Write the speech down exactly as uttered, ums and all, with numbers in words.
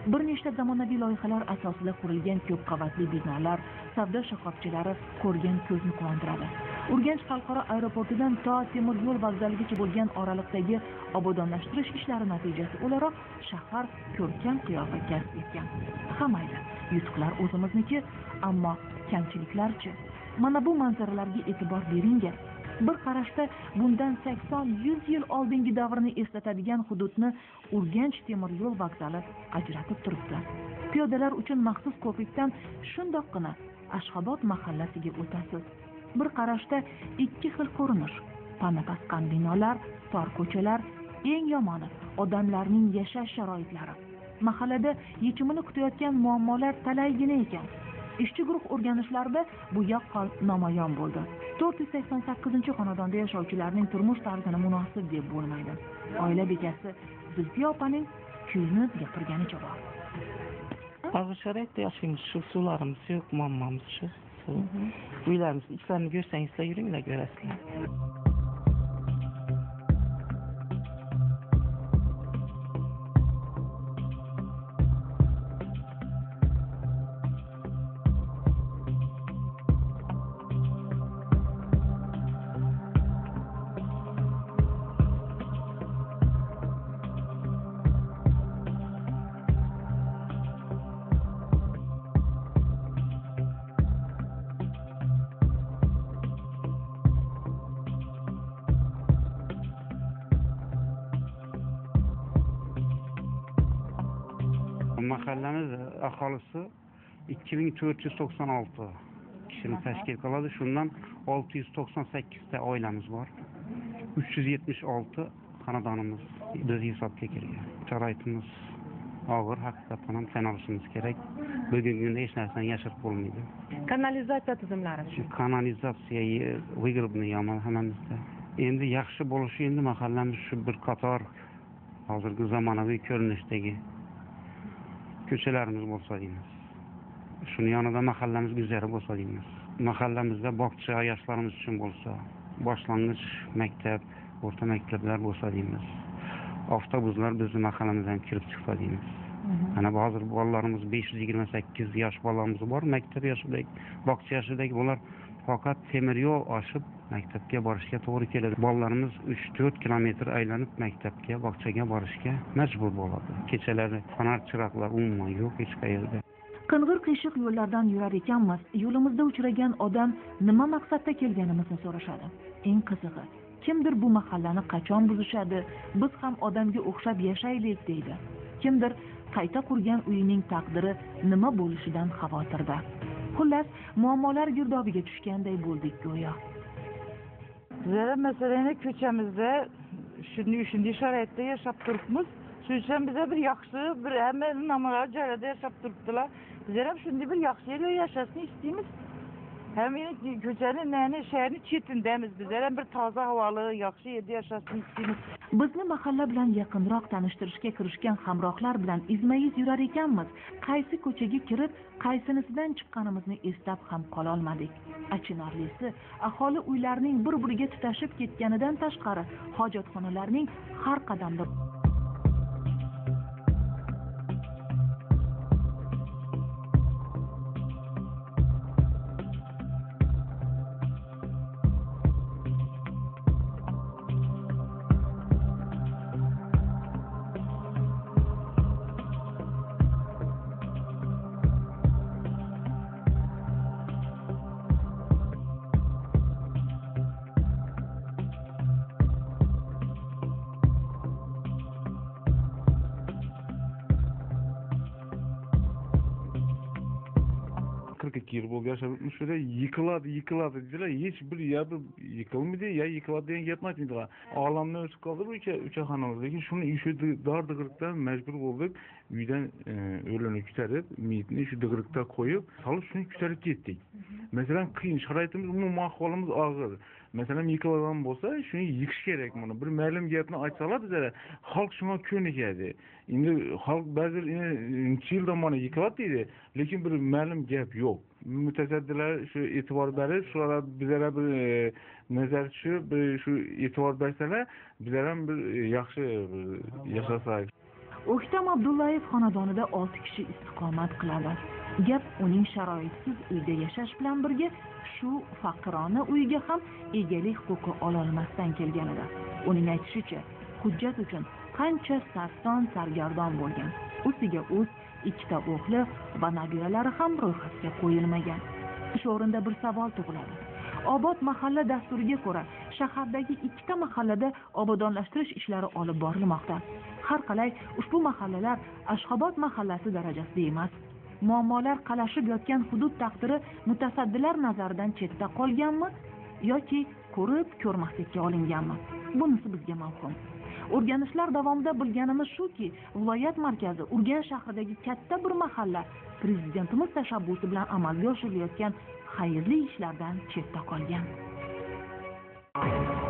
Bir nechta zamonaviy loyihalar asosida qurilgan ko'p qavatli binolar, savdo shoxobchalari ko'rgan ko'zni quvontiradi. Urganch xalqaro aeroportidan to temir yo'l vokzaligacha bo'lgan oraliqdagi obodonlashtirish ishlari natijasi o'laroq shahar ko'rkam qiyofa kasb etgan. Ha mayli, yutuqlar o'zimizniki, ammo kamchiliklarchi? Mana bu manzaralarga e'tibor beringa. Bir qarashda bundan sakson yuz yil oldingi davrni eslatadigan hududni Urganch temir yo'l vokzali ajratib turibdi. Piyodalar uchun maxsus ko'prikdan shundoqqina Ashxobod mahallasiga o'tasiz. Bir qarashda ikki xil ko'rinish: pana-pasqam binolar, tor ko'chalar, eng yomoni odamlarning yashash sharoitlari. Mahallada yechimini kutayotgan muammolar talaygina ekan. Ishchi guruh o'rganishlarida bu yaqqol namoyon bo'ldi. to'rt yuz sakson sakkizinchi xonadonda yashovchilarning turmush tarzini munosib deb bo'lmaydi. Oila bekasi Zulfiya opaning kuyini gapirganicha bor. Hozir sharoitda yashaymiz, shu suvlarimiz yo'q, muammomiz shu. Uylarimiz ichlarini ko'rsangizlar, yuringlar, ko'rasizlar. Mahallamiz aholisi ikki ming to'rt yuz to'qson olti kishini tashkil qiladi. Shundan olti yuz to'qson sakkiz ta oilamiz bor. uch yuz yetmish olti xonadonimiz biz hisobga kirgan. Sharoitimiz og'ir, haqiqatan ham tan olishimiz kerak. Bugungi kunda hech narsani yashirib bo'lmaydi. Kanalizatsiya tizimlari. Shu kanalizatsiya vig'iribni yomon hammamizda. Endi yaxshi bo'lishi, endi mahallamiz shu bir qator hozirgi zamonaviy ko'rinishdagi ko'chalarimiz bo'lsa deymiz. Shuni yonida mahallamiz guzari bo'lsa deymiz. Mahallamizda bog'cha yoshlarimiz uchun bo'lsa, boshlang'ich maktab, o'rta maktablar bo'lsa deymiz. Avtobuslar bizning mahallamizdan kirib chiqsa deymiz. Ana hozir bolalarimiz besh yuz yigirma sakkiz yosh bolalarimiz bor, maktab yoshidagi, bog'cha yoshidagi ular faqat temir yo'l oshib maktabga borishga to'g'ri keladi. Bolalarimiz uch to'rt kilometr aylanib maktabga, bog'chaga borishga majbur bo'ladi. Kechalari fonar chiroqlar umuman yo'q hech qayerda. Qing'ir qiyshiq yo'llardan yurar ekanmiz, yo'limizda uchragan odam nima maqsadda kelganimizni so'rashadi. Eng qizig'i, kimdir bu mahallani qachon buzishadi, biz ham odamga o'xshab yashaylik deydi. Kimdir qayta qurgan uyining taqdiri nima bo'lishidan xavotirda. Xullas, muammolar girdobiga tushganday bo'ldik go'yo. Bizlar masalan ko'chamizda shunday shunday sharoitda yashab turibmiz. Shuning uchun bizga bir yaxshi, bir hamma nimalar joylarda yashab turibdilar. Bizlar ham shunday bir yaxshi yerda yashashni istaymiz. Hamma ko'chani, nani, shaharni chetindamiz. Bizlar ham bir toza havoli, yaxshi yerda yashashni istaymiz. Bizni mahalla bilan yaqinroq tanishtirishga kirishgan hamrohlar bilan izma-iz yurar ekanmiz. Qaysi ko'chaga kirib, qaysinisidan chiqqanimizni eslab ham qola olmadik. Achinarlisi, aholi uylarning bir-biriga tutashib ketganidan tashqari, hojatxonalarning har qadamda qirq ikki yil bo'ldi yashab o'tmishlar, yıkıladi yıkıladi dedilar. Hech bir ya bir yıkılmaydi ya yıkıladi degan gapni aytmaydilar. Olamdan o'tib qoldi bu ucha ucha xonamiz, lekin shuni shu dar dig'iriqdan majbur bo'ldik. Uydan o'g'lini ko'tarib, miyitni shu dig'iriqda qo'yib, solib shuni ko'tarib ketdik. Masalan, qiyin sharoitimiz, umuman ahvolimiz og'ir. Masalan, yıkılgan bo'lsa, shuni yiqish kerak buni. Bir ma'lum gapni aytsalar bizlar, xalq shunga ko'nikadi. Endi xalq ba'zi necha yildan mana yıkıladi deydi, lekin bir ma'lum gap yo'q. Mutasaddilar shu e'tibor berib, shular bizlarga bir nazar tushib, shu e'tibor bersalar, bizlar ham bir yaxshi yashasak. O'ktam Abdullayev xonadonida olti kishi istiqomat qiladi. Gap uning sharoitsiz uyda yashash bilan birga shu faqirona uyga ham egalik huquqi ololmasdan kelgan edi. Uning aytishicha, hujjat uchun qancha sarson sargardon bo'lgan. Ustiga o'z ikkita o'g'li va nabiralari ham ro'yxatga qo'yilmagan. Shu o'rinda bir savol tug'iladi. Obod mahalla dasturiga ko'ra, shahardagi ikkita mahallada obodonlashtirish ishlari olib borilmoqda. Har qalay ushbu mahallalar Ashxobod mahallasi darajasida emas. Muammolar qalashib yotgan hudud taqdiri mutasaddilar nazaridan chetda qolganmi yoki ko'rib ko'rmaslikka olinganmi? Bunisi bizga ma'lum. O'rganishlar davomida bilganimiz shuki, viloyat markazi Urganch shahridagi katta bir mahalla prezidentimiz tashabbusi bilan amalga oshirilayotgan xayrli ishlardan chetda qolgan.